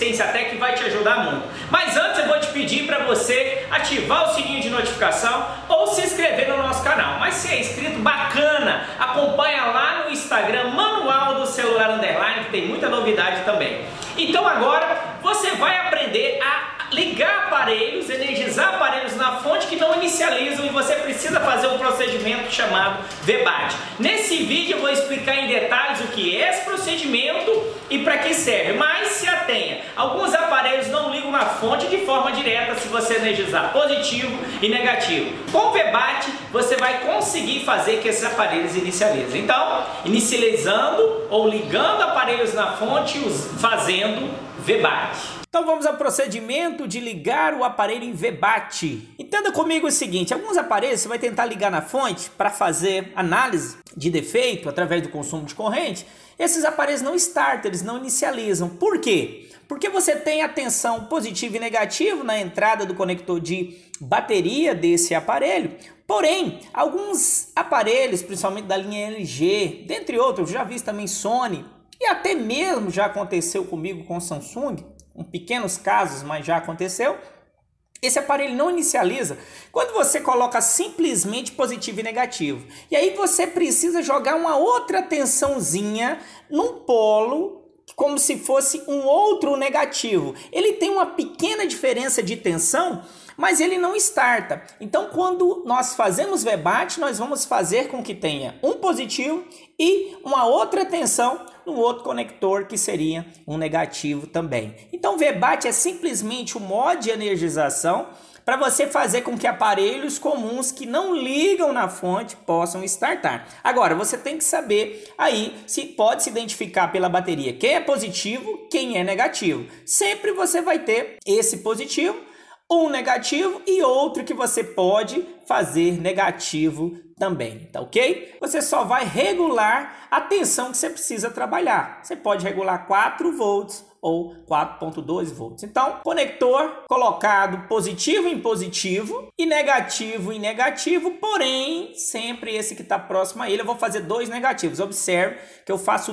eficiência até que vai te ajudar muito. Mas antes eu vou te pedir para você ativar o sininho de notificação ou se inscrever no nosso canal. Mas se é inscrito, bacana! Acompanha lá no Instagram, Manual do Celular Underline, que tem muita novidade também. Então agora você vai aprender a ligar aparelhos, energizar aparelhos na fonte que não inicializam e você precisa fazer um procedimento chamado VBAT. Nesse vídeo eu vou explicar em detalhes o que é esse procedimento e para que serve, mas se atenha, alguns aparelhos não ligam na fonte de forma direta se você energizar positivo e negativo. Com o VBAT você vai conseguir fazer que esses aparelhos inicializem. Então, inicializando ou ligando aparelhos na fonte, fazendo VBAT. Então vamos ao procedimento de ligar o aparelho em VBAT. Entenda comigo o seguinte, alguns aparelhos você vai tentar ligar na fonte para fazer análise de defeito através do consumo de corrente. Esses aparelhos não startam, eles não inicializam. Por quê? Porque você tem a tensão positivo e negativo na entrada do conector de bateria desse aparelho. Porém, alguns aparelhos, principalmente da linha LG, dentre outros, já vi também Sony, e até mesmo já aconteceu comigo com Samsung, em pequenos casos, mas já aconteceu. Esse aparelho não inicializa quando você coloca simplesmente positivo e negativo. E aí você precisa jogar uma outra tensãozinha num polo, como se fosse um outro negativo. Ele tem uma pequena diferença de tensão, mas ele não starta. Então, quando nós fazemos VBAT, nós vamos fazer com que tenha um positivo e uma outra tensão no outro conector, que seria um negativo também. Então, VBAT é simplesmente um modo de energização para você fazer com que aparelhos comuns que não ligam na fonte possam startar. Agora, você tem que saber aí se pode se identificar pela bateria quem é positivo, quem é negativo. Sempre você vai ter esse positivo, um negativo e outro que você pode fazer negativo também, tá ok? Você só vai regular a tensão que você precisa trabalhar. Você pode regular 4 volts ou 4.2 volts. Então, conector colocado positivo em positivo e negativo em negativo, porém, sempre esse que está próximo a ele, eu vou fazer 2 negativos. Observe que eu faço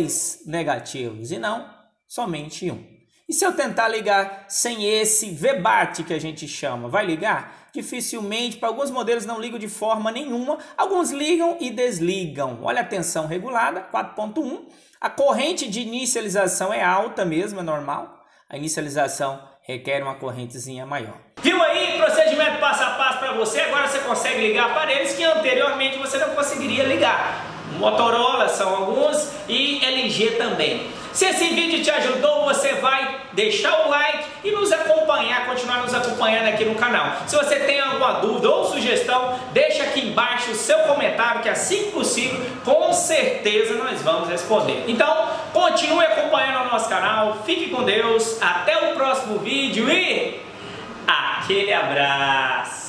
2 negativos e não somente um. E se eu tentar ligar sem esse VBAT que a gente chama, vai ligar? Dificilmente, para alguns modelos não ligam de forma nenhuma, alguns ligam e desligam. Olha a tensão regulada, 4.1. A corrente de inicialização é alta mesmo, é normal. A inicialização requer uma correntezinha maior. Viu aí? Procedimento passo a passo para você. Agora você consegue ligar aparelhos que anteriormente você não conseguiria ligar. Motorola são alguns e LG também. Se esse vídeo te ajudou, você vai deixar o like e nos acompanhar, continuar nos acompanhando aqui no canal. Se você tem alguma dúvida ou sugestão, deixa aqui embaixo o seu comentário, que assim que possível, com certeza nós vamos responder. Então, continue acompanhando o nosso canal, fique com Deus, até o próximo vídeo e aquele abraço!